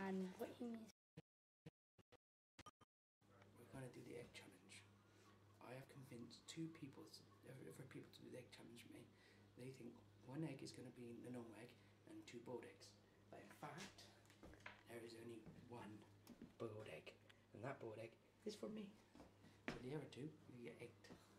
And what he means. We're going to do the egg challenge. I have convinced two people, for people to do the egg challenge with me. They think one egg is going to be the normal egg and two boiled eggs. But in fact, there is only one boiled egg. And that boiled egg is from me. So the other two, you get egged.